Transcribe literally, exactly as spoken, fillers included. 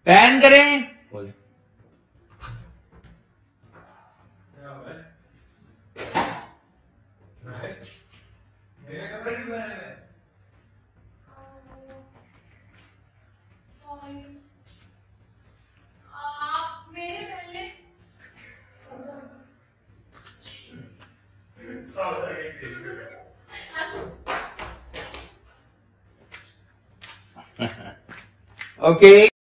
Pan करें बोले। मेरे कपड़े क्यों पहने हैं? आप मेरे पहले ओके।